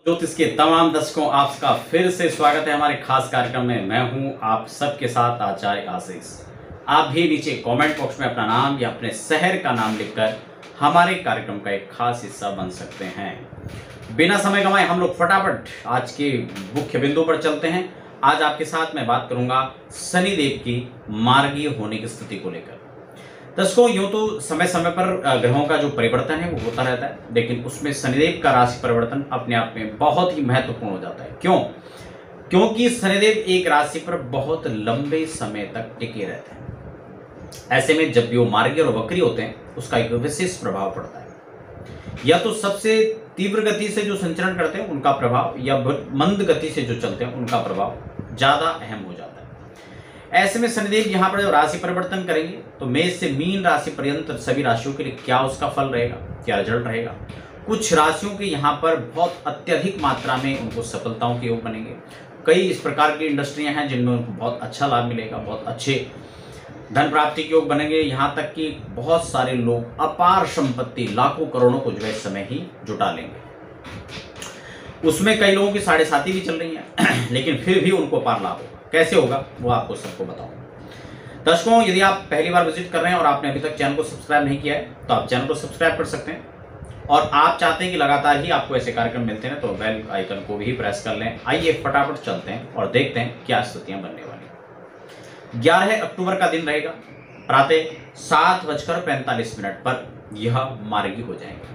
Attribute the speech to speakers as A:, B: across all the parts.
A: ज्योतिष के तमाम दर्शकों आपका फिर से स्वागत है हमारे खास कार्यक्रम में। मैं हूं आप सबके साथ आचार्य आशीष। आप भी नीचे कमेंट बॉक्स में अपना नाम या अपने शहर का नाम लिखकर हमारे कार्यक्रम का एक खास हिस्सा बन सकते हैं। बिना समय गंवाए हम लोग फटाफट आज के मुख्य बिंदु पर चलते हैं। आज आपके साथ मैं बात करूंगा शनिदेव की मार्गीय होने की स्थिति को लेकर। दर्शकों, यूं तो समय समय पर ग्रहों का जो परिवर्तन है वो होता रहता है, लेकिन उसमें शनिदेव का राशि परिवर्तन अपने आप में बहुत ही महत्वपूर्ण हो जाता है। क्यों? क्योंकि शनिदेव एक राशि पर बहुत लंबे समय तक टिके रहते हैं। ऐसे में जब भी वो मार्गीय और वक्री होते हैं उसका एक विशेष प्रभाव पड़ता है। या तो सबसे तीव्र गति से जो संचरण करते हैं उनका प्रभाव, या मंद गति से जो चलते हैं उनका प्रभाव ज्यादा अहम हो जाता है। ऐसे में शनिदेव यहाँ पर जब राशि परिवर्तन करेंगे तो मेष से मीन राशि पर्यंत सभी राशियों के लिए क्या उसका फल रहेगा, क्या रिजल्ट रहेगा। कुछ राशियों के यहाँ पर बहुत अत्यधिक मात्रा में उनको सफलताओं के योग बनेंगे। कई इस प्रकार की इंडस्ट्रियां हैं जिनमें उनको बहुत अच्छा लाभ मिलेगा, बहुत अच्छे धन प्राप्ति के योग बनेंगे। यहाँ तक कि बहुत सारे लोग अपार संपत्ति लाखों करोड़ों को जो है इस समय ही जुटा लेंगे। उसमें कई लोगों की 7.5 भी चल रही है लेकिन फिर भी उनको अपार लाभ होगा। कैसे होगा वो आपको सबको बताऊंगा। दर्शकों, यदि आप पहली बार विजिट कर रहे हैं और आपने अभी तक चैनल को सब्सक्राइब नहीं किया है तो आप चैनल को सब्सक्राइब कर सकते हैं। और आप चाहते हैं कि लगातार ही आपको ऐसे कार्यक्रम मिलते हैं तो बेल आइकन को भी प्रेस कर लें। आइए फटाफट चलते हैं और देखते हैं क्या स्थितियां बनने वाली। 11 अक्टूबर का दिन रहेगा। प्रातः 7:45 पर यह मार्गी हो जाएंगे।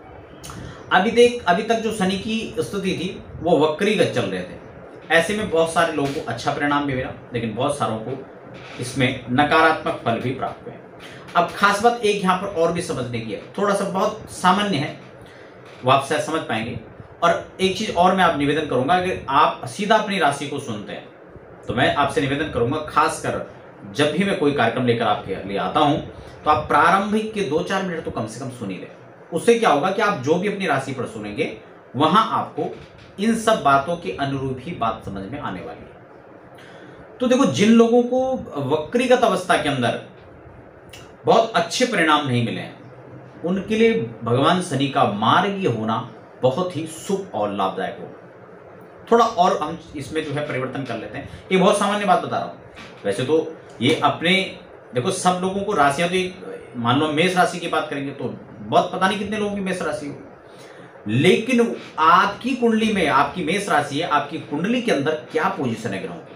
A: अभी तक जो शनि की स्थिति थी वो वक्रीगत चल रहे थे। ऐसे में बहुत सारे लोगों को अच्छा परिणाम भी मिला, लेकिन बहुत सारों को इसमें नकारात्मक फल भी प्राप्त हुए। अब खास बात एक यहाँ पर और भी समझने की है, थोड़ा सा बहुत सामान्य है, वो आप शायद समझ पाएंगे। और एक चीज और मैं आप निवेदन करूंगा, अगर आप सीधा अपनी राशि को सुनते हैं तो मैं आपसे निवेदन करूंगा, खासकर जब भी मैं कोई कार्यक्रम लेकर आपके लिए आता हूं तो आप प्रारंभिक के 2-4 मिनट तो कम से कम सुन ही लें। उससे क्या होगा कि आप जो भी अपनी राशि पर सुनेंगे वहां आपको इन सब बातों के अनुरूप ही बात समझ में आने वाली है। तो देखो, जिन लोगों को वक्रीगत अवस्था के अंदर बहुत अच्छे परिणाम नहीं मिले हैं उनके लिए भगवान शनि का मार्गीय होना बहुत ही शुभ और लाभदायक होगा। थोड़ा और हम इसमें जो है परिवर्तन कर लेते हैं। ये बहुत सामान्य बात बता रहा हूं। वैसे तो ये अपने देखो सब लोगों को राशियां तो मान लो मेष राशि की बात करेंगे तो बहुत पता नहीं कितने लोगों की मेष राशि हो, लेकिन आपकी कुंडली में आपकी मेष राशि है, आपकी कुंडली के अंदर क्या पोजीशन है ग्रहों की,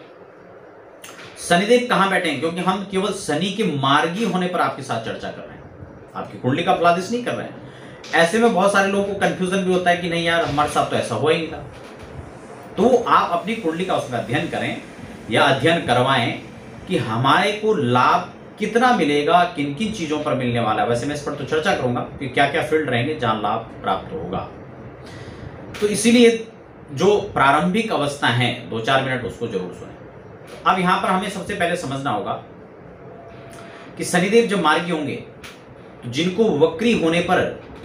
A: शनिदेव कहां बैठे हैं। क्योंकि हम केवल शनि के मार्गी होने पर आपके साथ चर्चा कर रहे हैं, आपकी कुंडली का फलादेश नहीं कर रहे हैं। ऐसे में बहुत सारे लोगों को कंफ्यूजन भी होता है कि नहीं यार हमारे साथ तो ऐसा हुआ ही नहीं था। तो आप अपनी कुंडली का उसमें अध्ययन करें या अध्ययन करवाएं कि हमारे को लाभ कितना मिलेगा, किन किन चीजों पर मिलने वाला है। वैसे मैं इस पर तो चर्चा करूंगा कि क्या क्या फील्ड रहेंगे जहां लाभ प्राप्त होगा। तो इसीलिए जो प्रारंभिक अवस्था है 2-4 मिनट उसको जरूर सुने। अब यहां पर हमें सबसे पहले समझना होगा कि शनिदेव जब मार्गी होंगे तो जिनको वक्री होने पर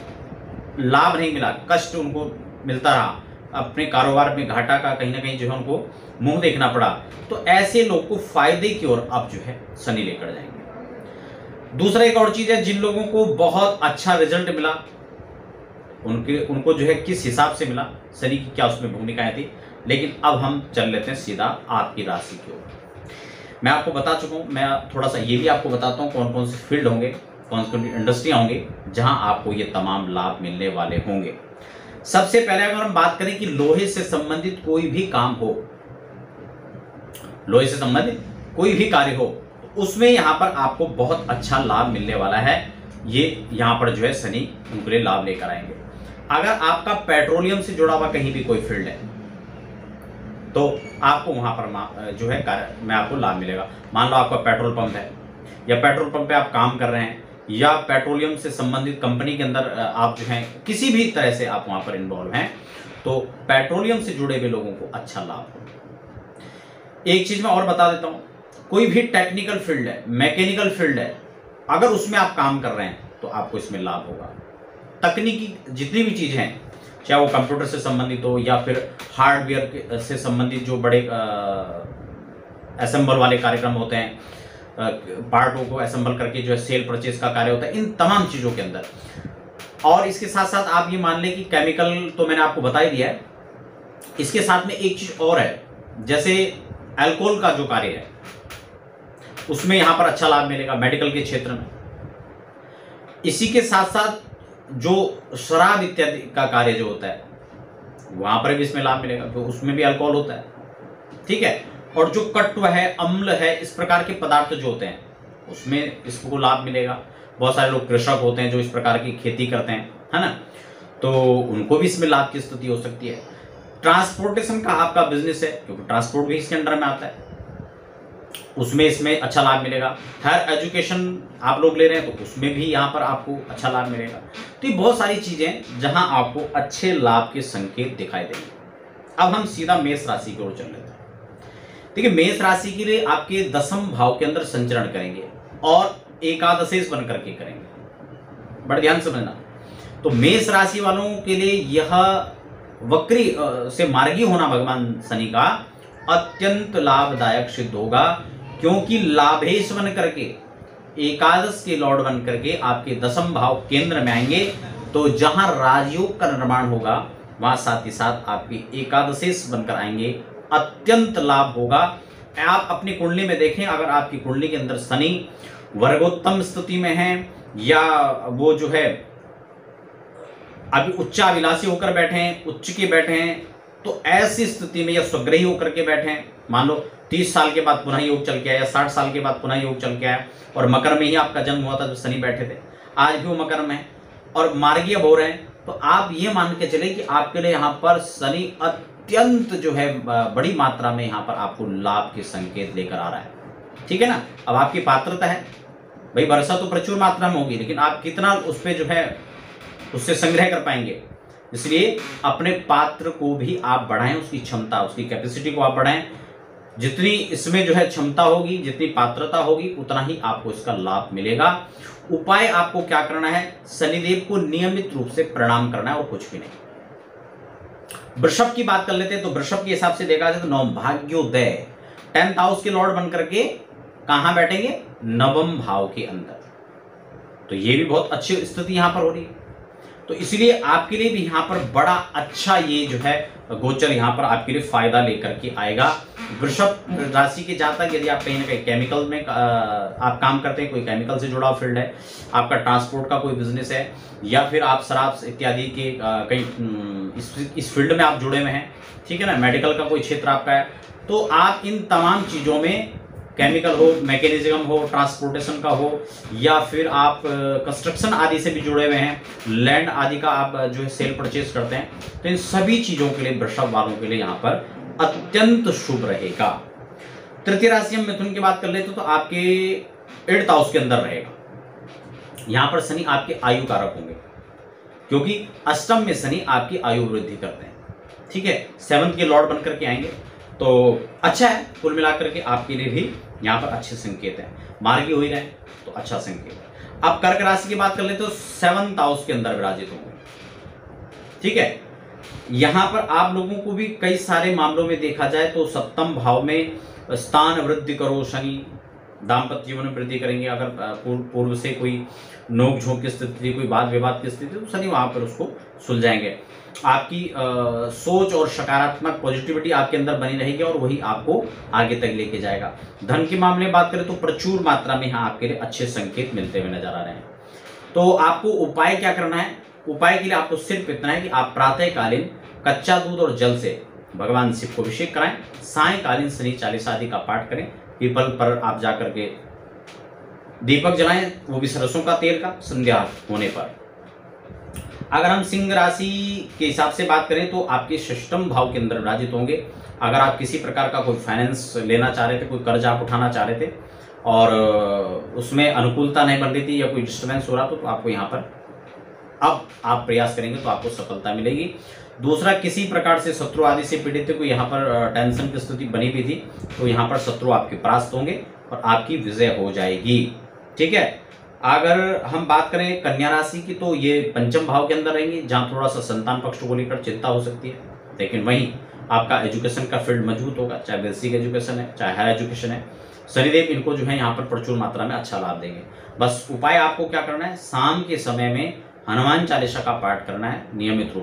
A: लाभ नहीं मिला, कष्ट उनको मिलता रहा, अपने कारोबार में घाटा का कहीं ना कहीं जो है उनको मुंह देखना पड़ा, तो ऐसे लोग को फायदे की ओर अब जो है शनि लेकर जाएंगे। दूसरा एक और चीज है, जिन लोगों को बहुत अच्छा रिजल्ट मिला उनको जो है किस हिसाब से मिला, शनि की क्या उसमें भूमिकाएं थी। लेकिन अब हम चल लेते हैं सीधा आपकी राशि की ओर। मैं आपको बता चुका हूं, मैं थोड़ा सा ये भी आपको बताता हूं कौन कौन से फील्ड होंगे, कौन कौन सी इंडस्ट्रियां होंगे जहां आपको ये तमाम लाभ मिलने वाले होंगे। सबसे पहले अगर हम बात करें कि लोहे से संबंधित कोई भी काम हो, लोहे से संबंधित कोई भी कार्य हो, उसमें यहां पर आपको बहुत अच्छा लाभ मिलने वाला है। ये यहां पर जो है शनि उनके लिए लाभ लेकर आएंगे। अगर आपका पेट्रोलियम से जुड़ा हुआ कहीं भी कोई फील्ड है तो आपको वहां पर जो है में आपको लाभ मिलेगा। मान लो आपका पेट्रोल पंप है या पेट्रोल पंप पे आप काम कर रहे हैं या पेट्रोलियम से संबंधित कंपनी के अंदर आप जो है किसी भी तरह से आप वहां पर इन्वॉल्व हैं तो पेट्रोलियम से जुड़े हुए लोगों को अच्छा लाभ होगा। एक चीज मैं और बता देता हूं, कोई भी टेक्निकल फील्ड है, मैकेनिकल फील्ड है, अगर उसमें आप काम कर रहे हैं तो आपको इसमें लाभ होगा। तकनीकी जितनी भी चीजें हैं, चाहे वो कंप्यूटर से संबंधित हो या फिर हार्डवेयर से संबंधित जो बड़े असेंबल वाले कार्यक्रम होते हैं, पार्टों को असेंबल करके जो है सेल परचेज का कार्य होता है, इन तमाम चीजों के अंदर। और इसके साथ साथ आप ये मान लें कि केमिकल तो मैंने आपको बता ही दिया है, इसके साथ में एक चीज और है, जैसे अल्कोहल का जो कार्य है उसमें यहां पर अच्छा लाभ मिलेगा मेडिकल के क्षेत्र में। इसी के साथ साथ जो शराब इत्यादि का कार्य जो होता है वहां पर भी इसमें लाभ मिलेगा, तो उसमें भी अल्कोहल होता है, ठीक है। और जो कट्व है, अम्ल है, इस प्रकार के पदार्थ जो होते हैं उसमें इसको लाभ मिलेगा। बहुत सारे लोग कृषक होते हैं जो इस प्रकार की खेती करते हैं, है ना, तो उनको भी इसमें लाभ की स्थिति हो सकती है। ट्रांसपोर्टेशन का आपका बिजनेस है, क्योंकि ट्रांसपोर्ट भी इसके अंडर में आता है, उसमें इसमें अच्छा लाभ मिलेगा। हायर एजुकेशन आप लोग ले रहे हैं तो उसमें भी यहाँ पर आपको अच्छा लाभ मिलेगा। तो ये बहुत सारी चीजें जहां आपको अच्छे लाभ के संकेत दिखाई देंगे। अब हम सीधा मेष राशि की ओर चल लेते हैं। देखिए, मेष राशि के लिए आपके दसम भाव के अंदर संचरण करेंगे और एकादशेश बन करके करेंगे, बड़े ध्यान समझना। तो मेष राशि वालों के लिए यह वक्री से मार्गी होना भगवान शनि का अत्यंत लाभदायक सिद्ध होगा, क्योंकि लाभेश बन करके, एकादश के लॉर्ड बन करके आपके दसम भाव केंद्र में आएंगे। तो जहां राजयोग का निर्माण होगा वहां साथ ही साथ आपके एकादशेश बनकर आएंगे, अत्यंत लाभ होगा। आप अपनी कुंडली में देखें, अगर आपकी कुंडली के अंदर शनि वर्गोत्तम स्थिति में है या वो जो है अभी उच्चाभिलाषी होकर बैठे हैं, उच्च के बैठे हैं, तो ऐसी स्थिति में या स्वग्रही होकर के बैठे हैं, मान लो 30 साल के बाद पुनः योग चल के आया या 60 साल के बाद पुनः योग चल के आया और मकर में ही आपका जन्म हुआ था जब शनि बैठे थे, आज भी वो मकर में है और मार्गीय हो रहे हैं, तो आप ये मान के चले कि आपके लिए यहाँ पर शनि अत्यंत जो है बड़ी मात्रा में यहाँ पर आपको लाभ के संकेत लेकर आ रहा है, ठीक है ना। अब आपकी पात्रता है भाई, वर्षा तो प्रचुर मात्रा में होगी, लेकिन आप कितना उस पर जो है उससे संग्रह कर पाएंगे। इसलिए अपने पात्र को भी आप बढ़ाएं, उसकी क्षमता, उसकी कैपेसिटी को आप बढ़ाएं। जितनी इसमें जो है क्षमता होगी, जितनी पात्रता होगी, उतना ही आपको इसका लाभ मिलेगा। उपाय आपको क्या करना है, शनिदेव को नियमित रूप से प्रणाम करना है और कुछ भी नहीं। वृषभ की बात कर लेते हैं, तो वृषभ के हिसाब से देखा जाए तो नवभाग्योदय 10th हाउस के लॉर्ड बनकर के कहां बैठेंगे, नवम भाव के अंदर, तो ये भी बहुत अच्छी स्थिति यहां पर हो रही है। तो इसलिए आपके लिए भी यहाँ पर बड़ा अच्छा ये जो है गोचर यहाँ पर आपके लिए फायदा लेकर के आएगा। वृषभ राशि के जातक, यदि आप कहीं ना कहीं केमिकल में आप काम करते हैं, कोई केमिकल से जुड़ा फील्ड है, आपका ट्रांसपोर्ट का कोई बिजनेस है, या फिर आप शराब इत्यादि के कहीं इस फील्ड में आप जुड़े हुए हैं, ठीक है ना, मेडिकल का कोई क्षेत्र आपका है, तो आप इन तमाम चीज़ों में, केमिकल हो, मैकेनिज्म हो, ट्रांसपोर्टेशन का हो, या फिर आप कंस्ट्रक्शन आदि से भी जुड़े हुए हैं, लैंड आदि का आप जो है सेल परचेज करते हैं, तो इन सभी चीजों के लिए वृषभ वालों के लिए यहाँ पर अत्यंत शुभ रहेगा। तृतीय राशि हम मिथुन की बात कर लेते तो आपके 8th हाउस के अंदर रहेगा। यहाँ पर शनि आपके आयु कारक होंगे, क्योंकि अष्टम में शनि आपकी आयु वृद्धि करते हैं, ठीक है, 7th के लॉर्ड बनकर के आएंगे, तो अच्छा है। कुल मिलाकर के आपके लिए भी यहाँ पर अच्छे संकेत हैं, मार्गी हो ही रहे तो अच्छा संकेत है। अब कर्क राशि की बात कर ले तो 7th हाउस के अंदर विराजित होंगे, ठीक है। यहाँ पर आप लोगों को भी कई सारे मामलों में देखा जाए तो 7th भाव में स्थान वृद्धि करो शनि, दाम्पत्य जीवन में वृद्धि करेंगे। अगर पूर्व से कोई नोक झोंक की स्थिति, कोई वाद विवाद की स्थिति, तो शनि वहां पर उसको सुलझाएंगे। आपकी सोच और सकारात्मक पॉजिटिविटी आपके अंदर बनी रहेगी और वही आपको आगे तक लेके जाएगा। धन के मामले में बात करें तो प्रचुर मात्रा में यहाँ आपके लिए अच्छे संकेत मिलते हुए नजर आ रहे हैं। तो आपको उपाय क्या करना है, उपाय के लिए आपको सिर्फ इतना है कि आप प्रातःकालीन कच्चा दूध और जल से भगवान शिव को अभिषेक कराएं, सायकालीन शनि चालीसा आदि का पाठ करें, पीपल पर आप जाकर के दीपक जलाएं, वो भी सरसों का तेल का, संध्या होने पर। अगर हम सिंह राशि के हिसाब से बात करें तो आपके 6th भाव के अंदर विराजित होंगे। अगर आप किसी प्रकार का कोई फाइनेंस लेना चाह रहे थे, कोई कर्ज आप उठाना चाह रहे थे और उसमें अनुकूलता नहीं बन रही थी या कोई डिस्टर्बेंस हो रहा तो आपको यहाँ पर अब आप प्रयास करेंगे तो आपको सफलता मिलेगी। दूसरा, किसी प्रकार से शत्रु आदि से पीड़ित थे, कोई यहाँ पर टेंशन की स्थिति बनी हुई थी, तो यहाँ पर शत्रु आपके परास्त होंगे और आपकी विजय हो जाएगी, ठीक है। अगर हम बात करें कन्या राशि की तो ये 5th भाव के अंदर रहेंगे, जहाँ थोड़ा सा संतान पक्ष को लेकर चिंता हो सकती है, लेकिन वहीं आपका एजुकेशन का फील्ड मजबूत होगा, चाहे बेसिक एजुकेशन है चाहे हायर एजुकेशन है। शनिदेव इनको जो है यहाँ पर प्रचुर मात्रा में अच्छा लाभ देंगे। बस उपाय आपको क्या करना है, शाम के समय में हनुमान चालीसा का पाठ करना है नियमित रूप से।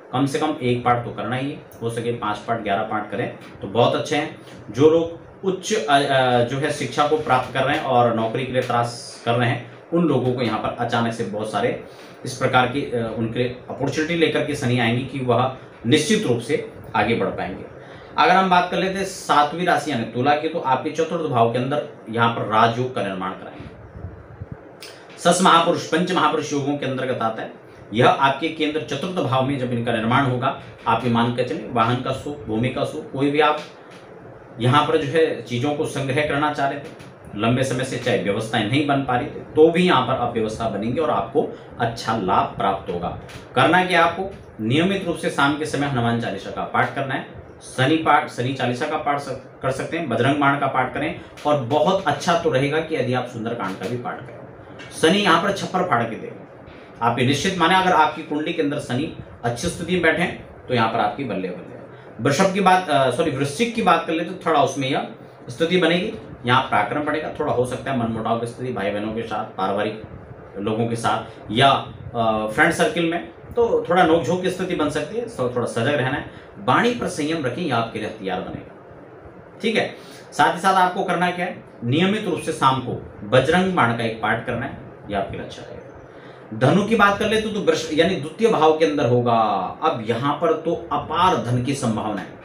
A: कम से कम 1 पाठ तो करना ही है, हो सके 5 पाठ 11 पाठ करें तो बहुत अच्छे हैं। जो लोग उच्च जो है शिक्षा को प्राप्त कर रहे हैं और नौकरी के लिए प्रयास कर रहे हैं, उन लोगों को यहाँ पर अचानक से बहुत सारे इस प्रकार की उनके लिए अपॉर्चुनिटी लेकर के शनि आएंगी कि वह निश्चित रूप से आगे बढ़ पाएंगे। अगर हम बात कर लेते हैं 7वीं राशि यानी तुला की, तो आपके चतुर्थ भाव के अंदर यहाँ पर राजयोग का निर्माण कराएंगे। सस महापुरुष पंच महापुरुष योगों के अंतर्गत आता है। यह आपके केंद्र चतुर्थ भाव में जब इनका निर्माण होगा, आप ये मान कर चले वाहन का सुख, भूमि का सुख, कोई भी आप यहाँ पर जो है चीजों को संग्रह करना चाह रहे थे, लंबे समय से चाहे व्यवस्थाएं नहीं बन पा रही थी, तो भी यहाँ पर अब व्यवस्था बनेंगी और आपको अच्छा लाभ प्राप्त होगा। करना क्या, आपको नियमित रूप से शाम के समय हनुमान चालीसा का पाठ करना है। शनि चालीसा का पाठ कर सकते हैं, बजरंग बाण का पाठ करें, और बहुत अच्छा तो रहेगा कि यदि आप सुंदरकांड का भी पाठ करें। शनि यहाँ पर छप्पर फाड़ के देगा, आप ये निश्चित माने अगर आपकी कुंडली के अंदर शनि अच्छी स्थिति में बैठे तो यहाँ पर आपकी बल्ले बल्ले। वृश्चिक की बात कर ले तो थोड़ा उसमें यह स्थिति बनेगी, यहाँ पराक्रम बढ़ेगा, थोड़ा हो सकता है मनमुटाव की स्थिति भाई बहनों के साथ, पारिवारिक लोगों के साथ या फ्रेंड सर्किल में, तो थोड़ा नोकझोंक की स्थिति बन सकती है, तो थोड़ा सजग रहना है। वाणी पर संयम रखें, यह आपके लिए हथियार बनेगा। ठीक है, साथ ही साथ आपको करना क्या है, नियमित रूप से शाम को बजरंग बाण का एक पाठ करना है, यह आपके लिए अच्छा रहेगा। धनु की बात कर ले तो वृष यानी द्वितीय भाव के अंदर होगा। अब यहां पर तो अपार धन की संभावना है।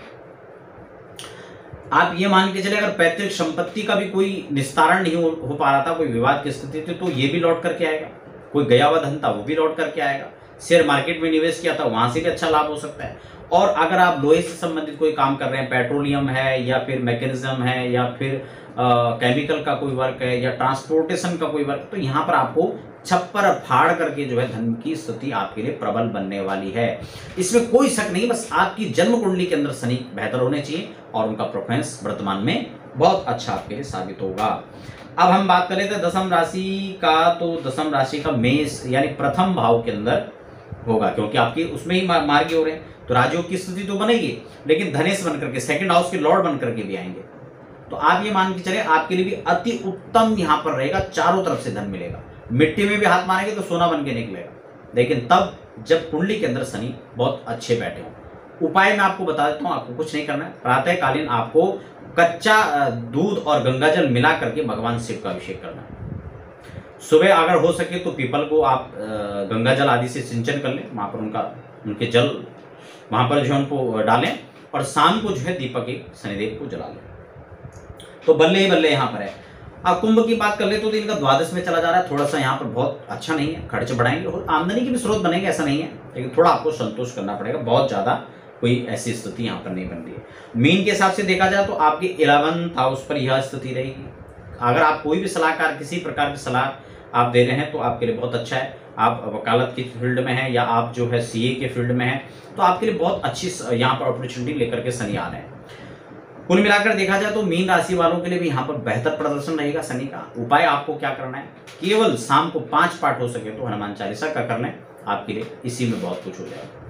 A: आप ये मान के चले अगर पैतृक संपत्ति का भी कोई निस्तारण नहीं हो पा रहा था, कोई विवाद की स्थिति थी, तो ये भी लौट करके आएगा। कोई गया हुआ धन था वो भी लौट करके आएगा। शेयर मार्केट में निवेश किया था वहां से भी अच्छा लाभ हो सकता है। और अगर आप लोहे से संबंधित कोई काम कर रहे हैं, पेट्रोलियम है या फिर मैकेनिज्म है या फिर केमिकल का कोई वर्क है या ट्रांसपोर्टेशन का कोई वर्क, तो यहाँ पर आपको छप्पर फाड़ करके जो है धन की स्थिति आपके लिए प्रबल बनने वाली है। इसमें कोई शक नहीं, बस आपकी जन्म कुंडली के अंदर शनि बेहतर होने चाहिए और उनका परफॉर्मेंस वर्तमान में बहुत अच्छा आपके लिए साबित होगा। अब हम बात कर लेते हैं दसम राशि का, तो दसम राशि का मेष यानी प्रथम भाव के अंदर होगा, क्योंकि आपके उसमें ही मार्गी हो रहे हैं, तो राजयोग की स्थिति तो बनेगी, लेकिन धनेश बनकर के सेकंड हाउस के लॉर्ड बनकर के भी आएंगे। तो आप ये मान के चले आपके लिए भी अति उत्तम यहाँ पर रहेगा, चारों तरफ से धन मिलेगा। मिट्टी में भी हाथ मारेंगे तो सोना बन के निकलेगा, लेकिन तब जब कुंडली के अंदर शनि बहुत अच्छे बैठे हों। उपाय मैं आपको बता देता हूँ, आपको कुछ नहीं करना है। प्रातःकालीन आपको कच्चा दूध और गंगाजल मिला करके भगवान शिव का अभिषेक करना है। सुबह अगर हो सके तो पीपल को आप गंगाजल आदि से सिंचन कर लें, वहां पर उनके जल वहां पर जो उनको डालें, और शाम को जो है दीपक एक शनिदेव को जला लें, तो बल्ले ही बल्ले यहाँ पर है। अब कुंभ की बात कर ले तो इनका द्वादश में चला जा रहा है, थोड़ा सा यहाँ पर बहुत अच्छा नहीं है, खर्च बढ़ाएंगे और आमदनी के भी स्रोत बनेंगे, ऐसा नहीं है, लेकिन थोड़ा आपको संतोष करना पड़ेगा, बहुत ज्यादा कोई ऐसी स्थिति यहाँ पर नहीं बन रही है। मीन के हिसाब से देखा जाए तो आपके 11th हाउस पर यह स्थिति रहेगी। अगर आप कोई भी सलाहकार किसी प्रकार की सलाह आप दे रहे हैं तो आपके लिए बहुत अच्छा है। आप वकालत की फील्ड में हैं या आप जो है सीए के फील्ड में हैं, तो आपके लिए बहुत अच्छी यहाँ पर अपॉर्चुनिटी लेकर के शनि आ रहे हैं। कुल मिलाकर देखा जाए तो मीन राशि वालों के लिए भी यहाँ पर बेहतर प्रदर्शन रहेगा शनि का। उपाय आपको क्या करना है, केवल शाम को 5 पाठ हो सके तो हनुमान चालीसा का करना है, आपके लिए इसी में बहुत कुछ हो जाएगा।